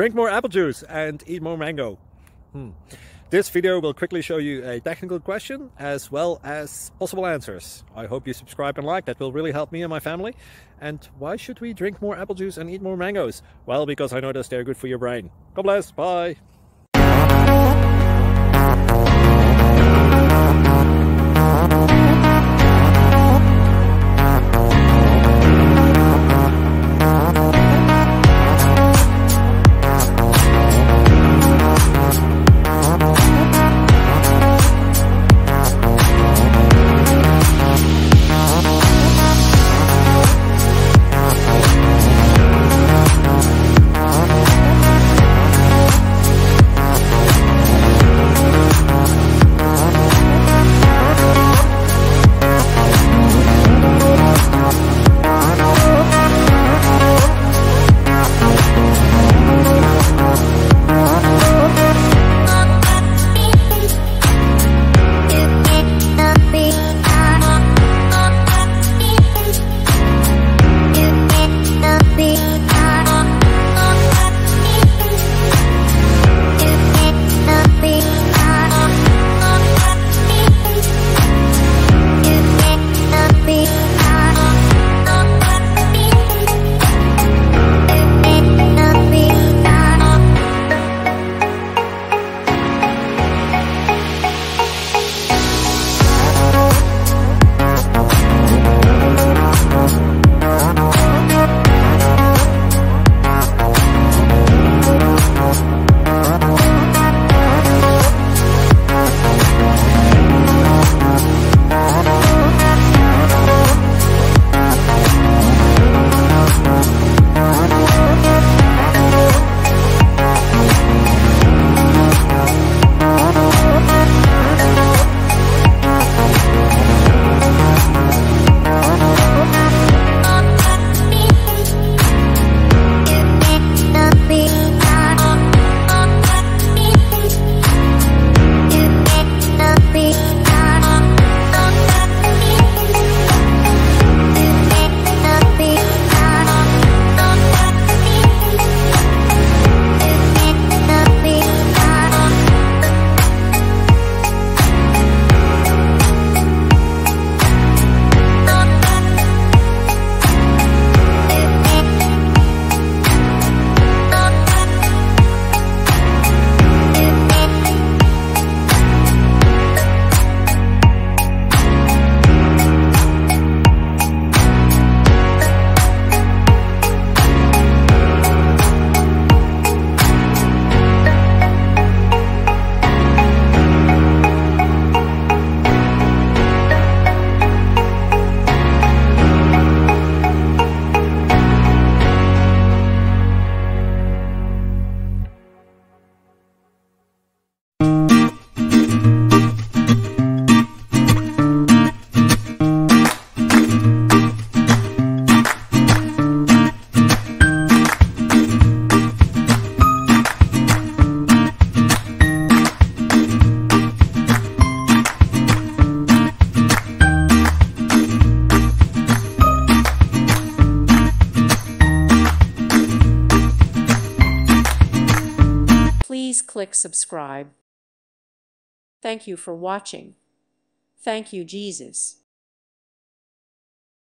Drink more apple juice and eat more mango. This video will quickly show you a technical question as well as possible answers. I hope you subscribe and like, that will really help me and my family. And why should we drink more apple juice and eat more mangoes? Well, because I noticed they're good for your brain. God bless, bye! Please click subscribe. Thank you for watching. Thank you, Jesus.